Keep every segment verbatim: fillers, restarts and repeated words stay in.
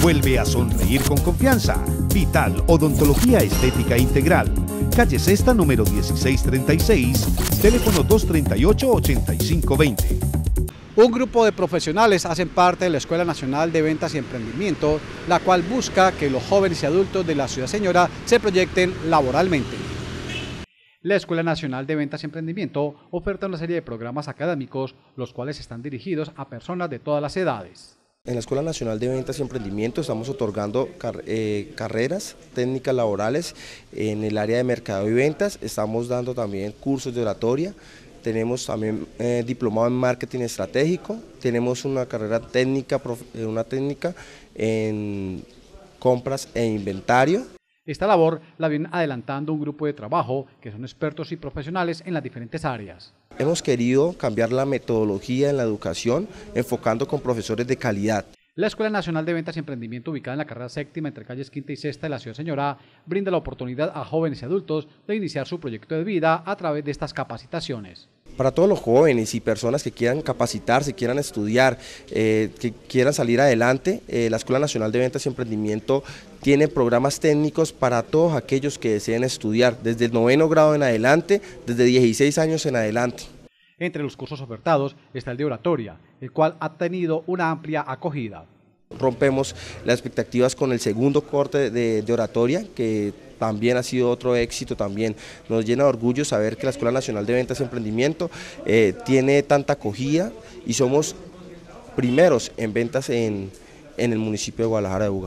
Vuelve a sonreír con confianza. Vital Odontología Estética Integral. Calle Sexta, número dieciséis treinta y seis, teléfono dos tres ocho, ocho cinco dos cero. Un grupo de profesionales hacen parte de la Escuela Nacional de Ventas y Emprendimiento, la cual busca que los jóvenes y adultos de la Ciudad Señora se proyecten laboralmente. La Escuela Nacional de Ventas y Emprendimiento oferta una serie de programas académicos, los cuales están dirigidos a personas de todas las edades. En la Escuela Nacional de Ventas y Emprendimiento estamos otorgando car eh, carreras técnicas laborales en el área de mercado y ventas, estamos dando también cursos de oratoria, tenemos también eh, diplomado en marketing estratégico, tenemos una carrera técnica, una técnica en compras e inventario. Esta labor la viene adelantando un grupo de trabajo que son expertos y profesionales en las diferentes áreas. Hemos querido cambiar la metodología en la educación, enfocando con profesores de calidad. La Escuela Nacional de Ventas y Emprendimiento, ubicada en la carrera séptima entre calles Quinta y Sexta de la Ciudad Señora, brinda la oportunidad a jóvenes y adultos de iniciar su proyecto de vida a través de estas capacitaciones. Para todos los jóvenes y personas que quieran capacitarse, quieran estudiar, eh, que quieran salir adelante, eh, la Escuela Nacional de Ventas y Emprendimiento tiene programas técnicos para todos aquellos que deseen estudiar, desde el noveno grado en adelante, desde dieciséis años en adelante. Entre los cursos ofertados está el de oratoria, el cual ha tenido una amplia acogida. Rompemos las expectativas con el segundo corte de, de oratoria, que también ha sido otro éxito, también nos llena de orgullo saber que la Escuela Nacional de Ventas y Emprendimiento eh, tiene tanta acogida y somos primeros en ventas en, en el municipio de Guadalajara de Buga.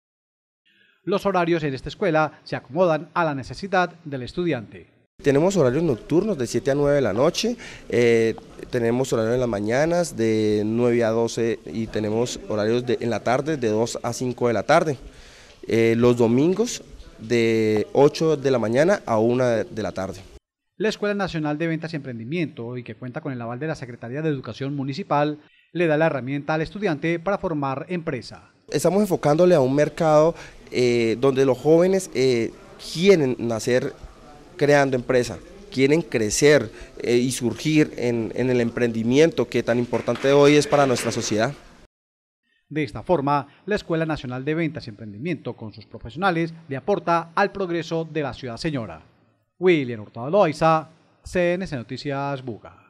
Los horarios en esta escuela se acomodan a la necesidad del estudiante. Tenemos horarios nocturnos de siete a nueve de la noche, eh, tenemos horarios en las mañanas de nueve a doce y tenemos horarios de, en la tarde de dos a cinco de la tarde. Eh, los domingos de ocho de la mañana a una de la tarde. La Escuela Nacional de Ventas y Emprendimiento, y que cuenta con el aval de la Secretaría de Educación Municipal, le da la herramienta al estudiante para formar empresa. Estamos enfocándole a un mercado eh, donde los jóvenes eh, quieren nacer creando empresa, quieren crecer eh, y surgir en, en el emprendimiento que tan importante hoy es para nuestra sociedad. De esta forma, la Escuela Nacional de Ventas y Emprendimiento con sus profesionales le aporta al progreso de la Ciudad Señora. William Hurtado Loaiza, C N C Noticias Buga.